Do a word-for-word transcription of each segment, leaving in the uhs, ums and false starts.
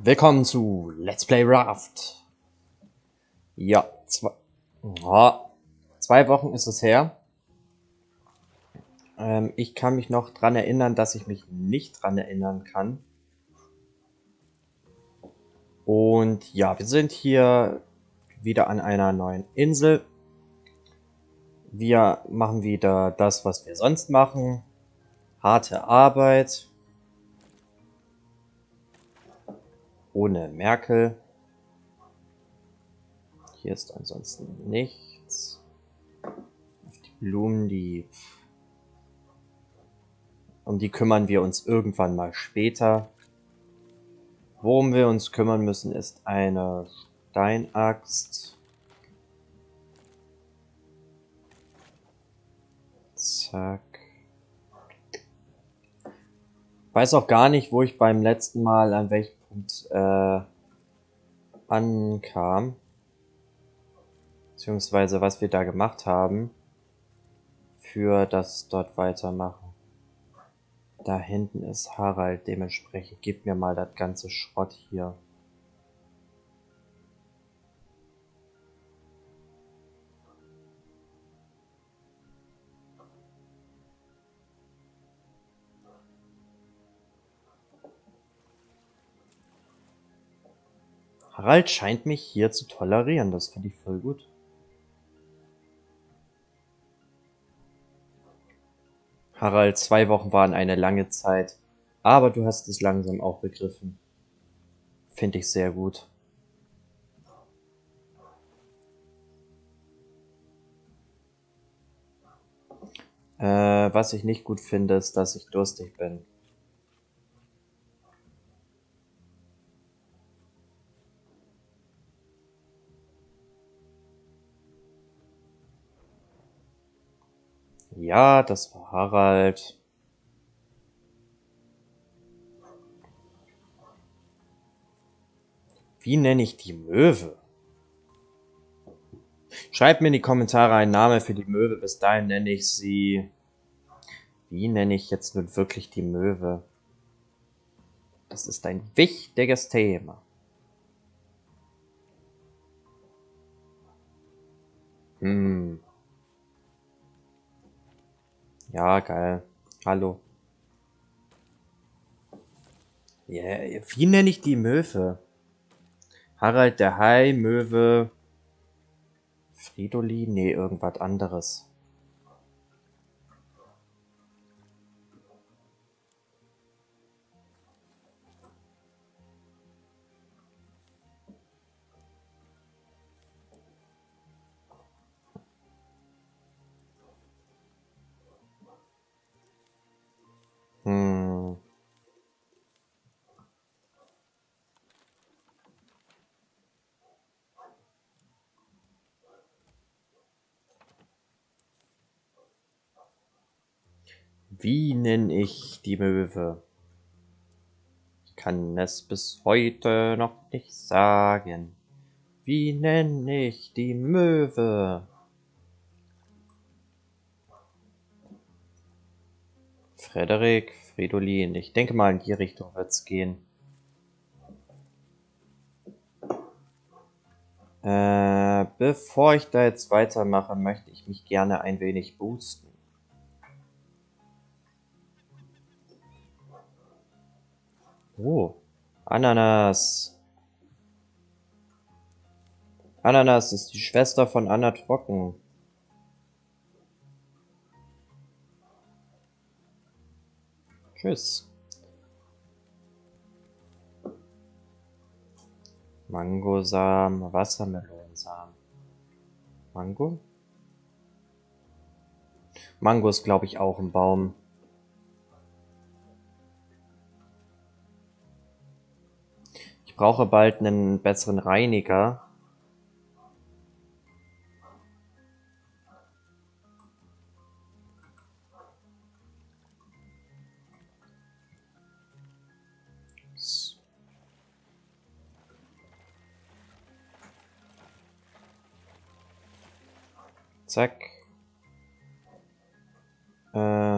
Willkommen zu Let's Play Raft. Ja, zwei, ja, zwei Wochen ist es her. Ähm, ich kann mich noch dran erinnern, dass ich mich nicht dran erinnern kann. Und ja, wir sind hier wieder an einer neuen Insel. Wir machen wieder das, was wir sonst machen. Harte Arbeit. Ohne Merkel. Hier ist ansonsten nichts. Auf die Blumen, die... Um die kümmern wir uns irgendwann mal später. Worum wir uns kümmern müssen, ist eine Steinaxt. Zack. Weiß auch gar nicht, wo ich beim letzten Mal an welchem Punkt äh, ankam. Beziehungsweise was wir da gemacht haben. Für das dort weitermachen. Da hinten ist Harald, dementsprechend gib mir mal das ganze Schrott hier. Harald scheint mich hier zu tolerieren, das finde ich voll gut. Harald, zwei Wochen waren eine lange Zeit, aber du hast es langsam auch begriffen. Finde ich sehr gut. Äh, was ich nicht gut finde, ist, dass ich durstig bin. Ja, das war Harald. Wie nenne ich die Möwe? Schreibt mir in die Kommentare einen Namen für die Möwe. Bis dahin nenne ich sie... Wie nenne ich jetzt nun wirklich die Möwe? Das ist ein wichtiges Thema. Hm. Ja, geil. Hallo. Yeah. Wie nenne ich die Möwe? Harald der Hai, Möwe... Fridolin? Nee, irgendwas anderes. Hm. Wie nenne ich die Möwe? Ich kann es bis heute noch nicht sagen. Wie nenne ich die Möwe? Frederik, Fridolin. Ich denke mal, in die Richtung wird's gehen. Äh, bevor ich da jetzt weitermache, möchte ich mich gerne ein wenig boosten. Oh, Ananas. Ananas ist die Schwester von Anna Trocken. Tschüss. Mangosamen, Wassermelonsamen. Mango? Mango ist, glaube ich, auch ein Baum. Ich brauche bald einen besseren Reiniger. Zack. Äh.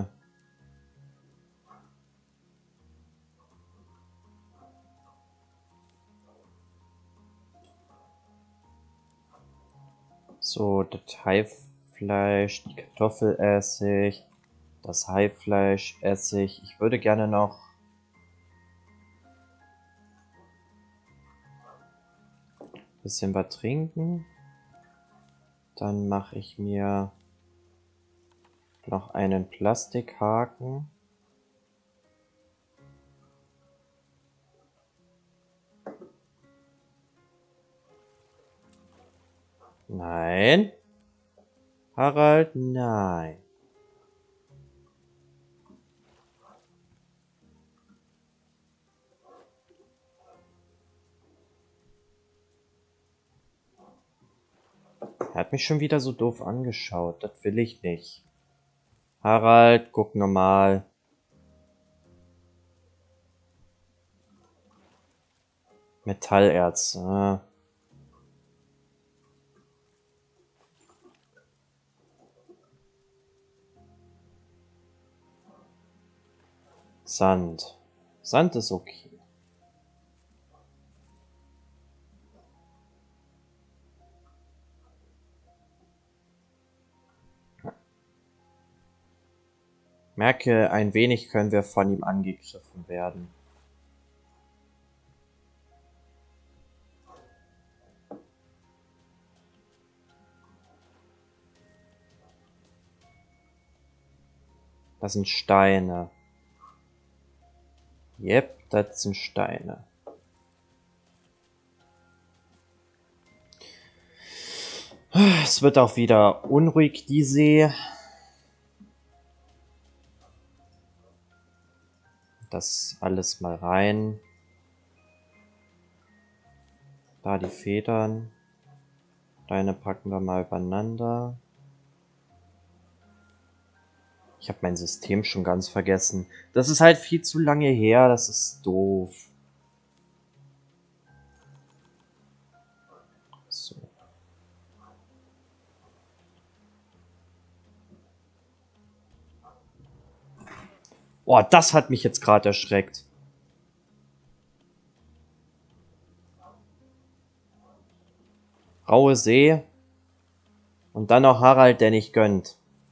So, das Haifleisch, die Kartoffelessig, das Haifleisch, Essig. Ich würde gerne noch ein bisschen was trinken. Dann mache ich mir noch einen Plastikhaken. Nein. Harald, nein. Er hat mich schon wieder so doof angeschaut. Das will ich nicht. Harald, guck normal. Metallerz. Ah. Sand. Sand ist okay. Merke, ein wenig können wir von ihm angegriffen werden. Das sind Steine. Yep, das sind Steine. Es wird auch wieder unruhig, die See. Das alles mal rein. Da die Federn. Deine packen wir mal übereinander. Ich habe mein System schon ganz vergessen. Das ist halt viel zu lange her. Das ist doof. So. Oh, das hat mich jetzt gerade erschreckt. Raue See. Und dann noch Harald, der nicht gönnt.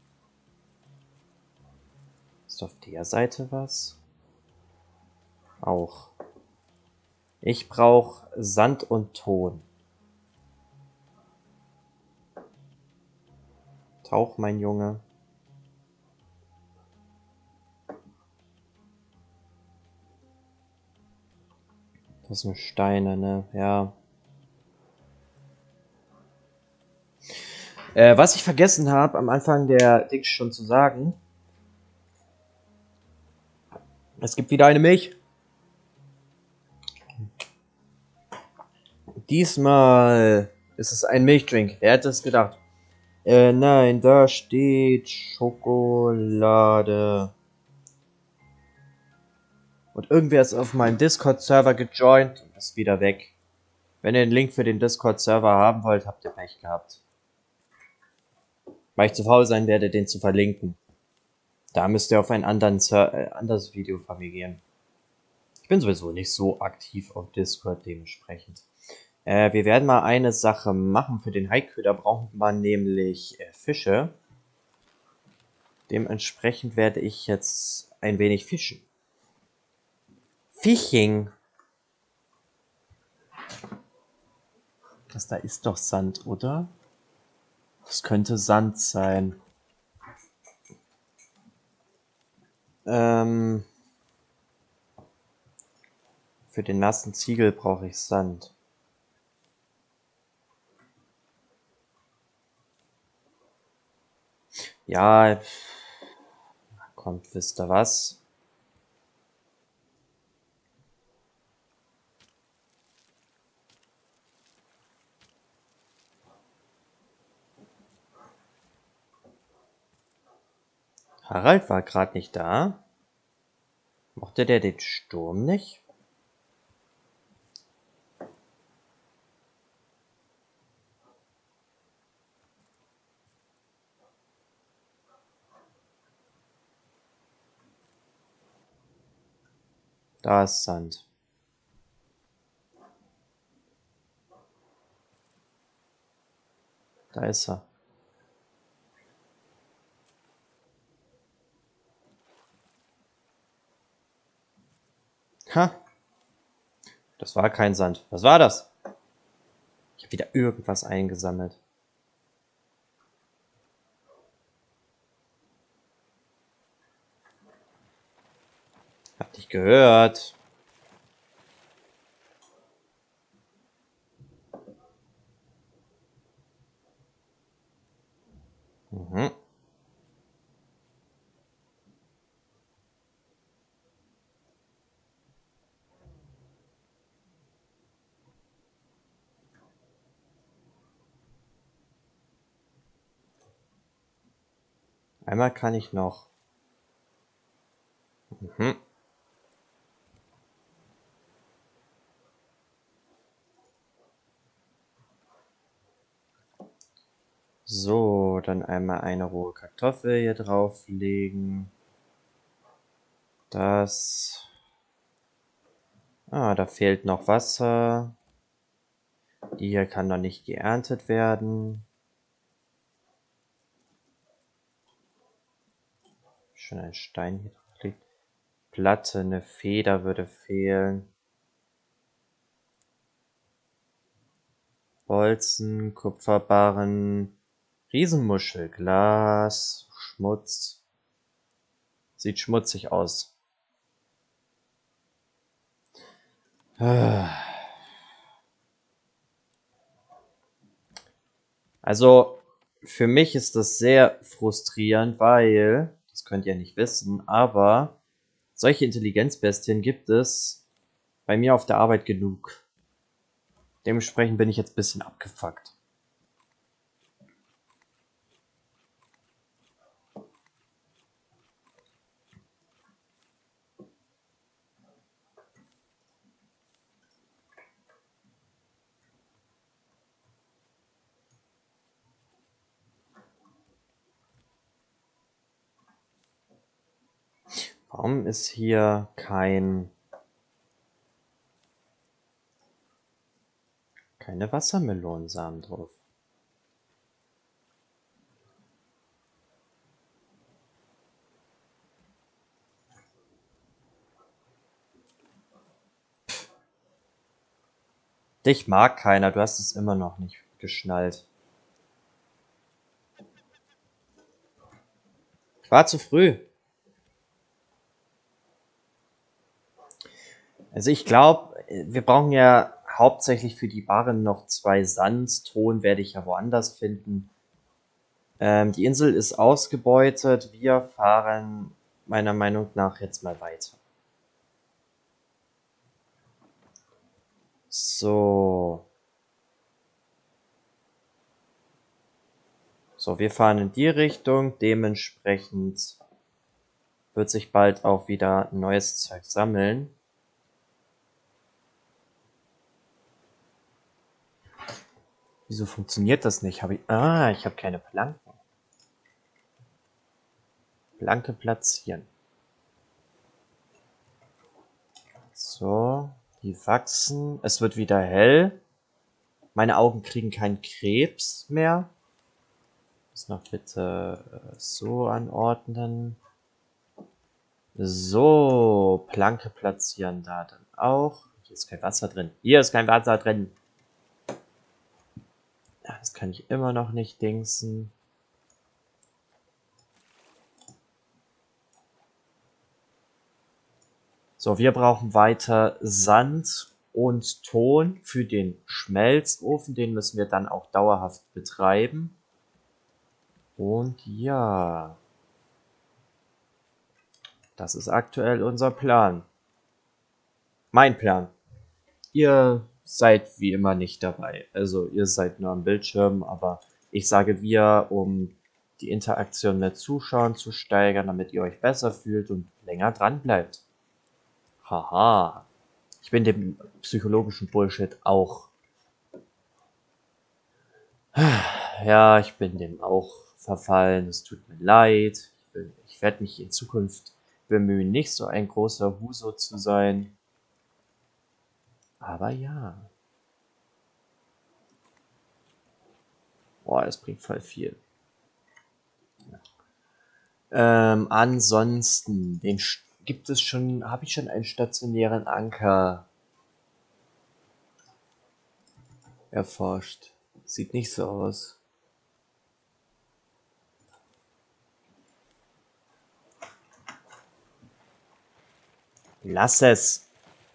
Ist auf der Seite was? Auch. Ich brauche Sand und Ton. Tauch, mein Junge. Das sind Steine, ne? Ja. Äh, was ich vergessen habe, am Anfang der Dings schon zu sagen. Es gibt wieder eine Milch. Diesmal ist es ein Milchdrink. Wer hätte es gedacht? Äh, nein, da steht Schokolade. Und irgendwer ist auf meinen Discord-Server gejoint und ist wieder weg. Wenn ihr den Link für den Discord-Server haben wollt, habt ihr Pech gehabt. Weil ich zu faul sein werde, den zu verlinken. Da müsst ihr auf ein anderen Ser äh, anderes Video von mir gehen. Ich bin sowieso nicht so aktiv auf Discord dementsprechend. Äh, wir werden mal eine Sache machen. Für den Haiköder brauchen wir nämlich äh, Fische. Dementsprechend werde ich jetzt ein wenig fischen. Fishing. Das da ist doch Sand, oder? Das könnte Sand sein. Ähm, für den nassen Ziegel brauche ich Sand. Ja, kommt, wisst ihr was? Harald war gerade nicht da. Mochte der den Sturm nicht? Da ist Sand. Da ist er. Ha! Das war kein Sand. Was war das? Ich habe wieder irgendwas eingesammelt. Hab dich gehört. Mhm. Einmal kann ich noch. Mhm. So, dann einmal eine rohe Kartoffel hier drauflegen. Das. Ah, da fehlt noch Wasser. Die hier kann noch nicht geerntet werden. Schon ein Stein hier drauf liegt. Platte, eine Feder würde fehlen. Bolzen, Kupferbarren, Riesenmuschel, Glas, Schmutz. Sieht schmutzig aus. Also, für mich ist das sehr frustrierend, weil, das könnt ihr nicht wissen, aber solche Intelligenzbestien gibt es bei mir auf der Arbeit genug. Dementsprechend bin ich jetzt ein bisschen abgefuckt. Warum ist hier kein... keine Wassermelonensamen drauf? Dich mag keiner, du hast es immer noch nicht geschnallt. Ich war zu früh. Also ich glaube, wir brauchen ja hauptsächlich für die Barren noch zwei Sand. Ton werde ich ja woanders finden. Ähm, die Insel ist ausgebeutet. Wir fahren meiner Meinung nach jetzt mal weiter. So. So, wir fahren in die Richtung. Dementsprechend wird sich bald auch wieder neues Zeug sammeln. Wieso funktioniert das nicht? Hab ich, ah, ich habe keine Planken. Planke platzieren. So, die wachsen. Es wird wieder hell. Meine Augen kriegen keinen Krebs mehr. Das noch bitte so anordnen. So, Planke platzieren da dann auch. Hier ist kein Wasser drin. Hier ist kein Wasser drin. Ja, das kann ich immer noch nicht dingsen. So, wir brauchen weiter Sand und Ton für den Schmelzofen. Den müssen wir dann auch dauerhaft betreiben. Und ja, das ist aktuell unser Plan. Mein Plan. Ihr seid wie immer nicht dabei. Also ihr seid nur am Bildschirm, aber ich sage wir, um die Interaktion mit Zuschauern zu steigern, damit ihr euch besser fühlt und länger dran bleibt. Haha. Ich bin dem psychologischen Bullshit auch. Ja, ich bin dem auch verfallen. Es tut mir leid. Ich, ich werde mich in Zukunft bemühen, nicht so ein großer Huso zu sein. Aber ja. Boah, das bringt voll viel. Ähm, ansonsten, den gibt es schon, habe ich schon einen stationären Anker erforscht. Sieht nicht so aus. Lass es.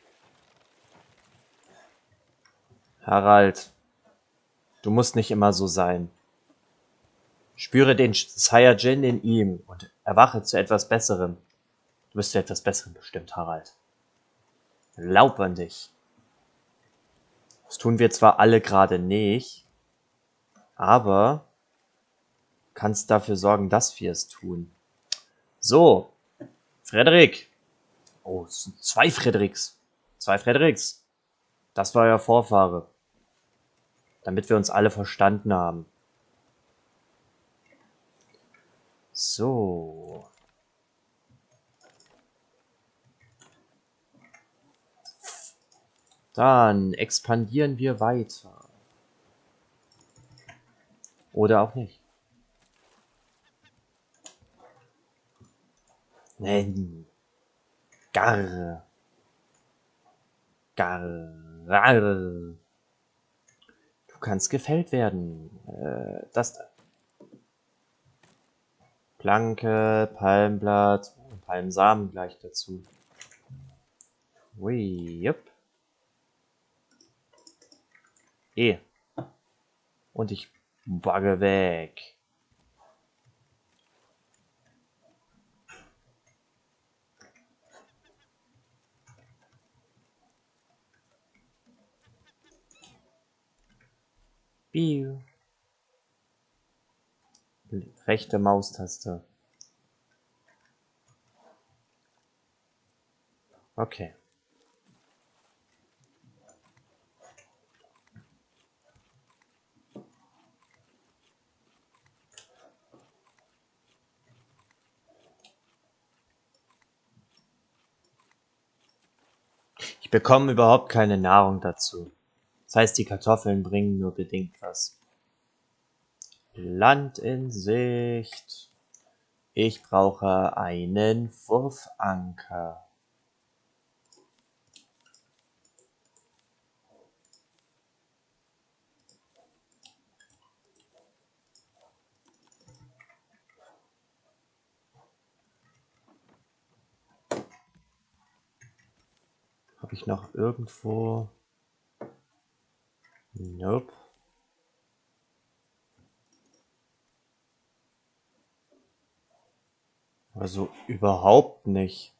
Harald, du musst nicht immer so sein. Spüre den Saiyajin in ihm und erwache zu etwas Besserem. Du bist zu etwas Besserem bestimmt, Harald. Glaub an dich. Das tun wir zwar alle gerade nicht, aber kannst dafür sorgen, dass wir es tun. So, Frederik. Oh, es sind zwei Fredericks. Zwei Fredericks. Das war euer Vorfahre. Damit wir uns alle verstanden haben. So. Dann expandieren wir weiter. Oder auch nicht. Nein. Garr. Garr. Garr. Du kannst gefällt werden. Äh, das da. Planke, Palmblatt, Palmsamen gleich dazu. Ui, jupp. E. Und ich bugge weg. Biu. Rechte Maustaste. Okay. Ich bekomme überhaupt keine Nahrung dazu. Das heißt, die Kartoffeln bringen nur bedingt was. Land in Sicht. Ich brauche einen Wurfanker. Habe ich noch irgendwo... Nope. Also überhaupt nicht.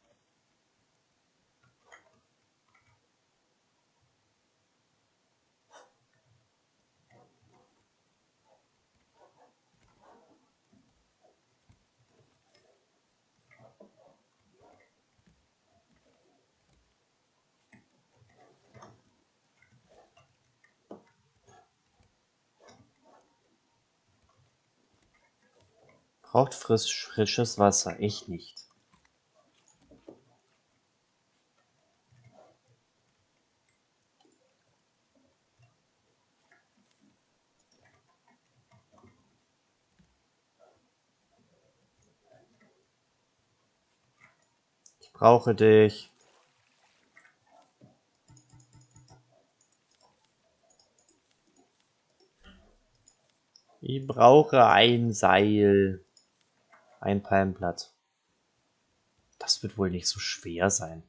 Braucht frisch, frisches Wasser. Ich nicht. Ich brauche dich. Ich brauche ein Seil. Ein Palmblatt. Das wird wohl nicht so schwer sein.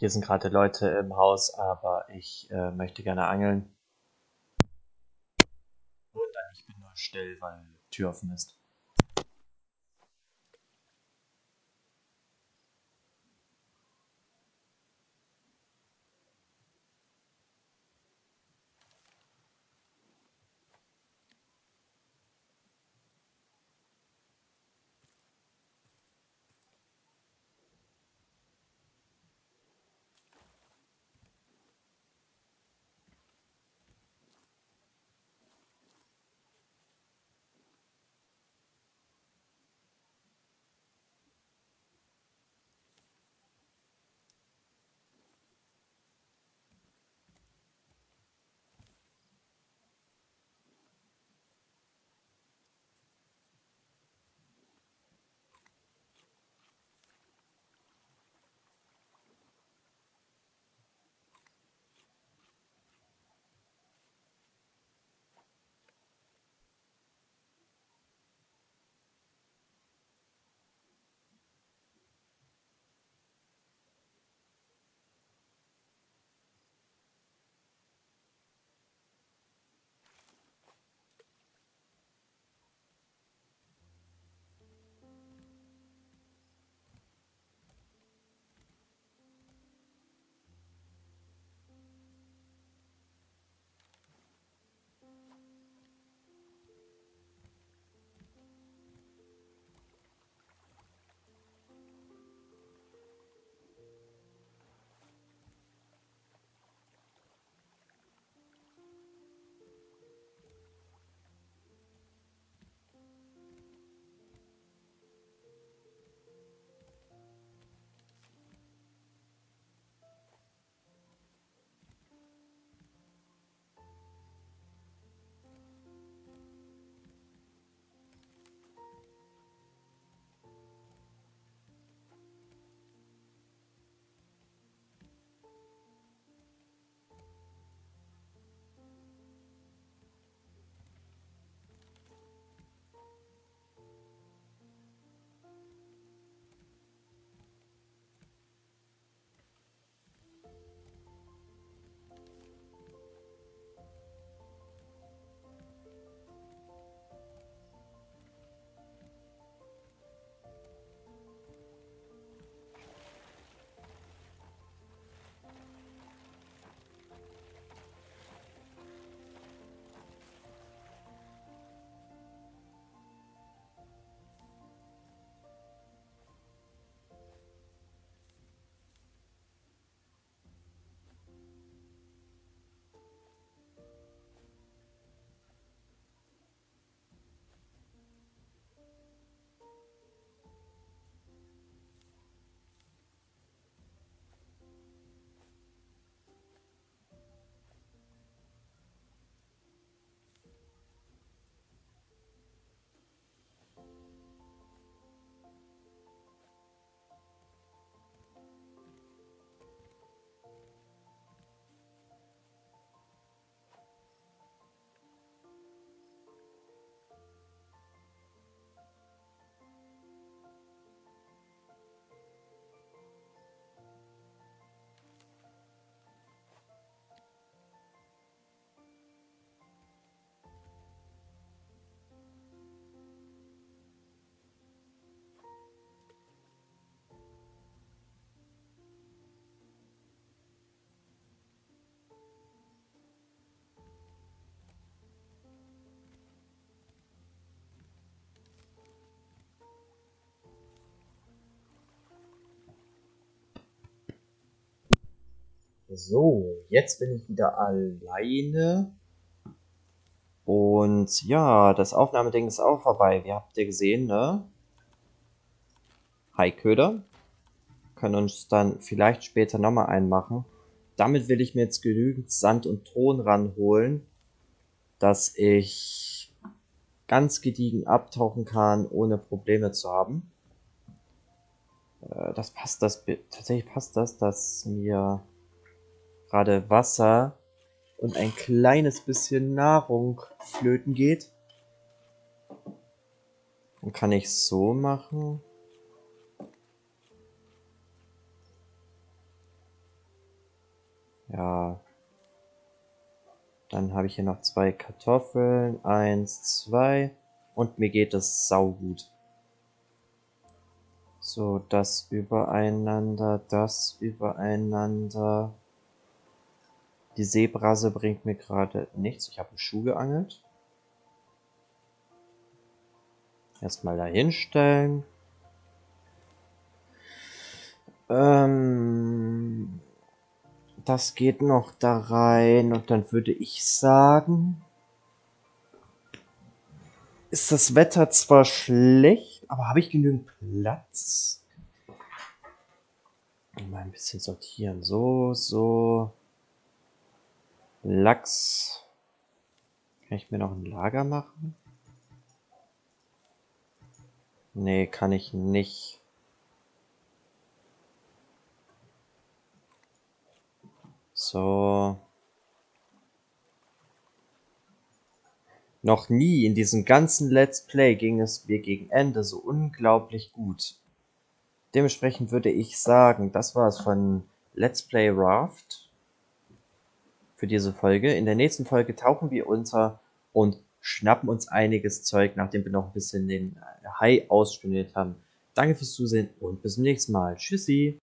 Hier sind gerade Leute im Haus, aber ich äh, möchte gerne angeln. Und dann ich bin nur still, weil die Tür offen ist. So, jetzt bin ich wieder alleine. Und ja, das Aufnahmeding ist auch vorbei. Wie habt ihr gesehen, ne? Hi Köder. Können uns dann vielleicht später nochmal einmachen. Damit will ich mir jetzt genügend Sand und Ton ranholen, dass ich ganz gediegen abtauchen kann, ohne Probleme zu haben. Äh, das passt, das tatsächlich passt das, dass mir gerade Wasser und ein kleines bisschen Nahrung flöten geht. Und kann ich so machen. Ja. Dann habe ich hier noch zwei Kartoffeln. Eins, zwei. Und mir geht es saugut. So, das übereinander, das übereinander. Die Seebrase bringt mir gerade nichts. Ich habe einen Schuh geangelt. Erstmal da hinstellen. Ähm, das geht noch da rein. Und dann würde ich sagen, ist das Wetter zwar schlecht, aber habe ich genügend Platz? Mal ein bisschen sortieren. So, so. Lachs. Kann ich mir noch ein Lager machen? Nee, kann ich nicht. So. Noch nie in diesem ganzen Let's Play ging es mir gegen Ende so unglaublich gut. Dementsprechend würde ich sagen, das war es von Let's Play Raft für diese Folge. In der nächsten Folge tauchen wir unter und schnappen uns einiges Zeug, nachdem wir noch ein bisschen den Hai ausstudiert haben. Danke fürs Zusehen und bis zum nächsten Mal. Tschüssi!